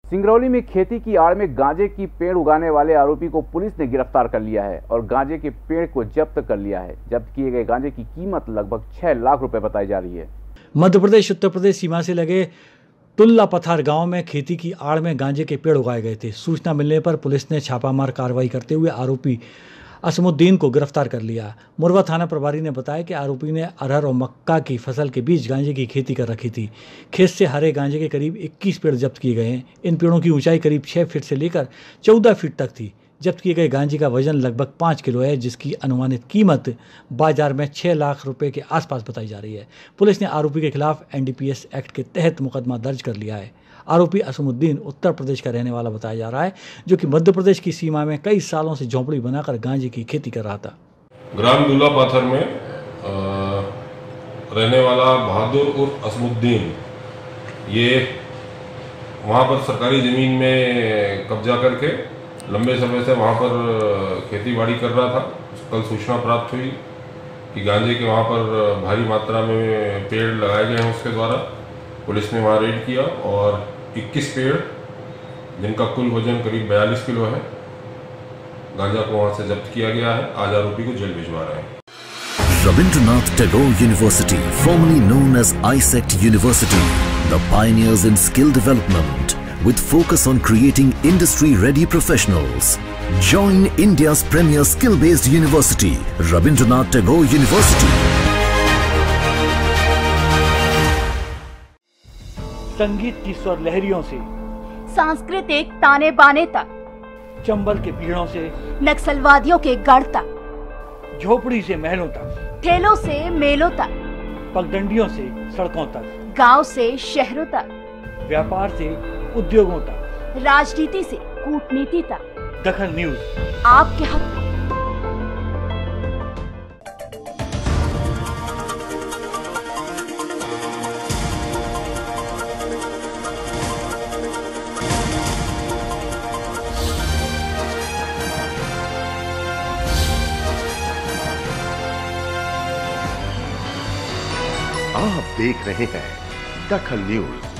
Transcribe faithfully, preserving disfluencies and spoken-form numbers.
सिंगरौली में खेती की आड़ में गांजे की पेड़ उगाने वाले आरोपी को पुलिस ने गिरफ्तार कर लिया है और गांजे के पेड़ को जब्त कर लिया है। जब्त किए गए गांजे की कीमत लगभग छह लाख रुपए बताई जा रही है। मध्य प्रदेश उत्तर प्रदेश सीमा से लगे तुल्ला पथार गांव में खेती की आड़ में गांजे के पेड़ उगाए गए थे। सूचना मिलने पर पुलिस ने छापामार कार्रवाई करते हुए आरोपी असमुद्दीन को गिरफ्तार कर लिया। मुरवा थाना प्रभारी ने बताया कि आरोपी ने अरहर और मक्का की फसल के बीच गांजे की खेती कर रखी थी। खेत से हरे गांजे के करीब इक्कीस पेड़ जब्त किए गए हैं। इन पेड़ों की ऊंचाई करीब छह फीट से लेकर चौदह फीट तक थी। जब्त किए गए गांजे का वजन लगभग पाँच किलो है, जिसकी अनुमानित कीमत बाजार में छह लाख रुपए के आसपास बताई जा रही है। पुलिस ने आरोपी के खिलाफ N D P S act के तहत मुकदमा दर्ज कर लिया है। आरोपी असमुद्दीन उत्तर प्रदेश का रहने वाला बताया जा रहा है, जो कि मध्य प्रदेश की सीमा में कई सालों से झोंपड़ी बनाकर गांजे की खेती कर रहा था। ग्राम तुल्ला पथार में आ, रहने वाला बहादुर उर्फ असमुद्दीन, ये वहाँ पर सरकारी ज़मीन में कब्जा करके लंबे समय से वहाँ पर खेती बाड़ी कर रहा था। कल सूचना प्राप्त हुई कि गांजे के वहाँ पर भारी मात्रा में पेड़ लगाए गए हैं उसके द्वारा। पुलिस ने वहाँ रेड किया और इक्कीस पेड़, जिनका कुल वजन करीब बयालीस किलो है, गांजा को वहाँ से जब्त किया गया है। आज आरोपी को जेल भिजवा रहे हैं। Rabindranath Tagore University, formerly known as I S E C T University, the pioneers in skill development with focus on creating industry-ready professionals. Join India's premier skill-based university, Rabindranath Tagore University. संगीत की स्वर लहरियों से सांस्कृतिक ताने बाने तक, चंबल के पीड़ों से नक्सलवादियों के गढ़ तक, झोपड़ी से महलों तक, ठेलों से मेलों तक, पगडंडियों से सड़कों तक, गांव से शहरों तक, व्यापार से उद्योगों तक, राजनीति से कूटनीति तक, दखल न्यूज आपके हक में। आप देख रहे हैं दखल न्यूज।